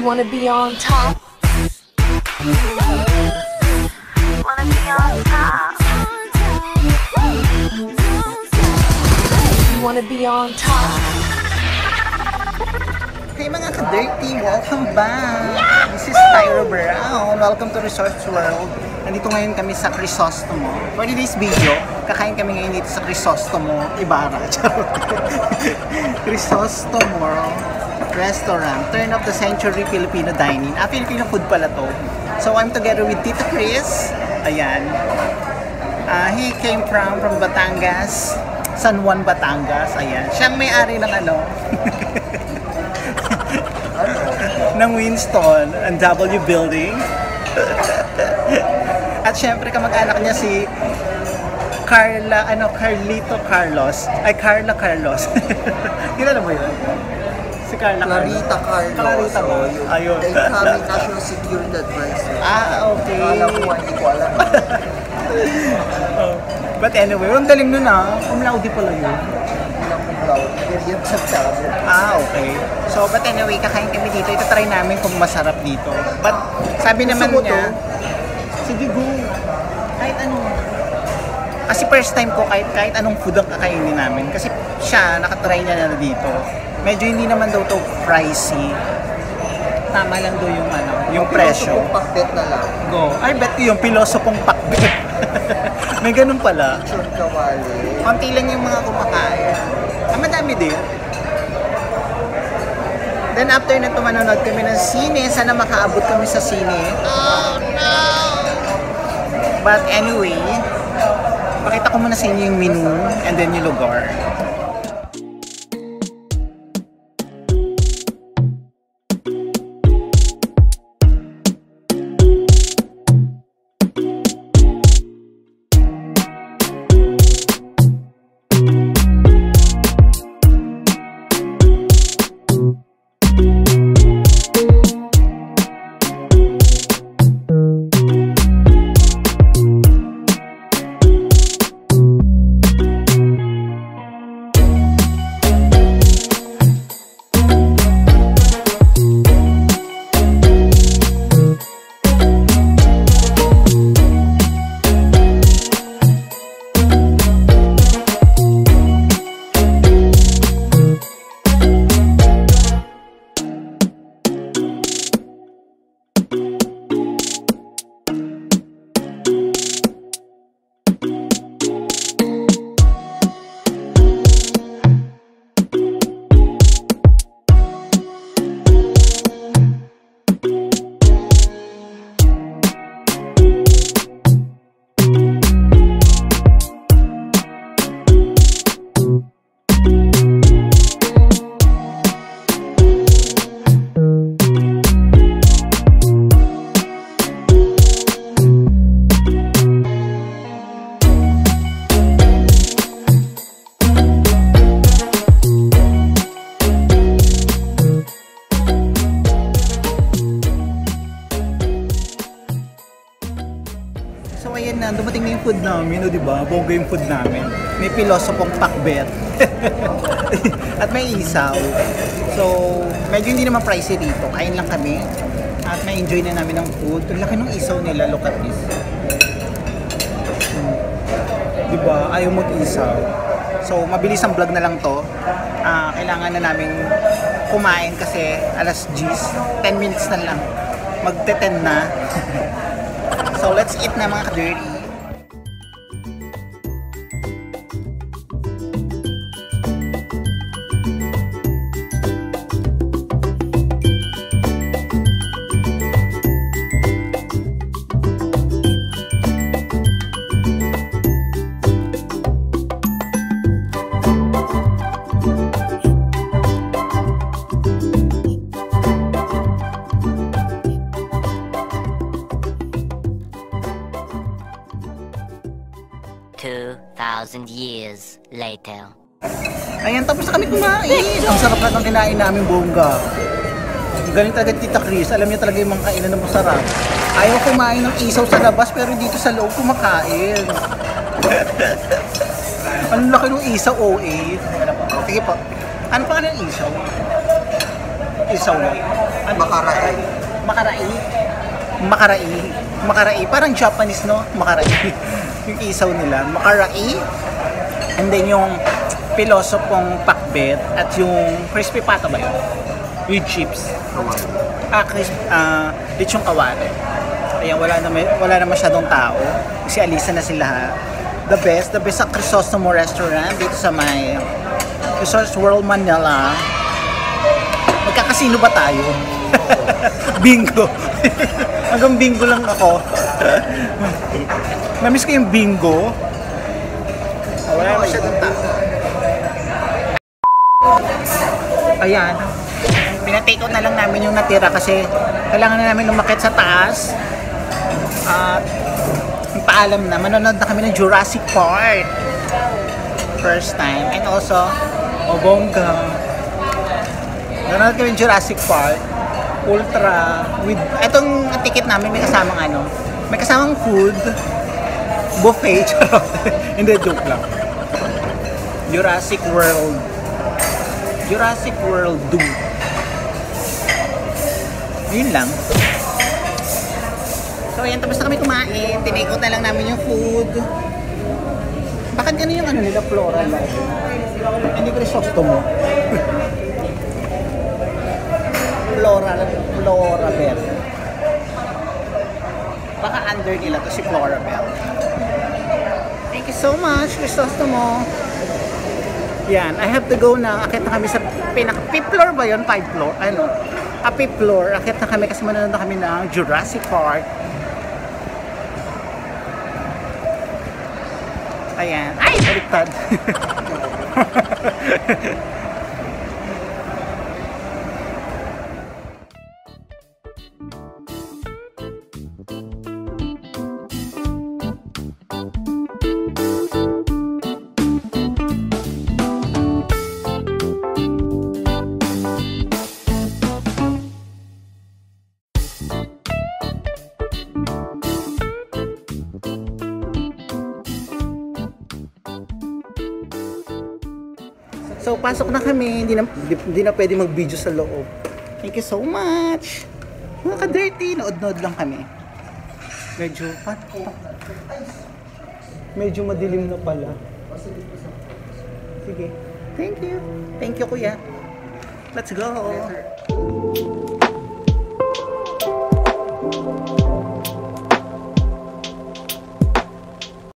wanna be on top? Wanna be on top? You wanna be on top? Hey mga ka-dirty, welcome back! This is Tyra Brown. Welcome to Resorts World. Nandito ngayon kami sa Crisostomo. For today's video, kakain kami ngayon dito sa Crisostomo, Ibarra. Crisostomo Restaurant. Turn of the Century Filipino Dining. Filipino food pala to. So I'm together with Tito Chris. Ayan. He came from Batangas. San Juan, Batangas. Ayan. Siyang may-ari ng ano. ng Winston and W Building. At syempre kamag-anak niya si Carla Carlos. Kilala mo yun? Si Carla Clarita Carlos. Clarita ba? Ayun. Incoming National Security Advisor. Okay. Alam ko, hindi ko alam. But anyway, ang galing nun Cum laude pala yun. Okay. So, but anyway, kakain kami dito. Ito try namin kung masarap dito. But, sabi naman niya, sige go. Kahit ano. Kasi first time ko, kahit anong food ang kakainin namin. Kasi siya, nakatry niya na dito. Medyo hindi naman daw to pricey. Tama lang daw yung yung presyo. Pilosopong pakbet na lang. Go. Ay, bet ko yung pilosopong pakbet. May ganun pala. Lechon kawali. Konti lang yung mga kumakain. Madami din. Then after na manonood kami ng sine, sana makaabot kami sa sine. Oh no! But anyway, pakita ko muna sa inyo yung menu and then yung lugar. So ayan na, dumating na yung food namin, di ba? Bongga yung food namin. May pilosopong pakbet. At may isaw. So, medyo hindi naman pricey dito. Kain lang kami. At na-enjoy na namin ang food. Ang laki ng isaw nila, look at this. Di ba? Ayaw mag-isaw. So, mabilis ang vlog na lang to. Kailangan na namin kumain kasi alas 10 minutes na lang. Magte-10 na. So, let's eat na mga ka-dirty. Years later. Ayan, tapos na kami kumain. Ang sarap na ng kinain namin, bongga. Galing talaga Tita Chris. Alam niya talaga yung mga kainan na masarap. Ayaw kumain ng isaw sa labas, pero dito sa loob kumakain. Ang laki ng isaw, OA. Sige po. Ano pa ng isaw? Isaw na. Makarai. Makarai. Makarai. Makarai. Parang Japanese, no? Makarai. Yung isaw nila. Makarai. And then yung pilosopong pakbet at yung crispy pata ba yun? With chips. Lechong kawali. Ayan, wala na masyadong tao. Kasi alisan na sila. The best sa Crisostomo Restaurant dito sa may Resorts World Manila. Magkakasino ba tayo? Bingo. Hanggang bingo lang ako. Namiss ko yung bingo. Wala na masyadong tao. Ayan. Pinatake out na lang namin yung natira kasi kailangan na namin umakyat sa taas. At paalam na, manonood na kami ng Jurassic Park. First time. And also, bongga. Nanonood kami ng Jurassic Park. Ultra. With, etong ticket namin may kasamang may kasamang food. Buffet. Hindi, joke lang. Jurassic World 2. Yun lang. So ayan, tapos na kami kumain. Tinake-out na lang namin yung food. Bakit gano'n yung nila, Flora? Hindi ko Crisostomo. Flora Bell. Baka under nila to si Flora Bell. Thank you so much, Crisostomo. Yan, I have to go na. Akit na kami sa fifth floor ba yun? 5th floor? Fifth floor. Akit na kami kasi manonood na kami ng Jurassic Park. Ayan. Ay! Baliktad. So, pasok na kami. Hindi na pwede mag-video sa loob. Thank you so much. Mga ka-dirty. Nood-nood lang kami. Medyo madilim na pala. Sige. Thank you. Thank you, kuya. Let's go.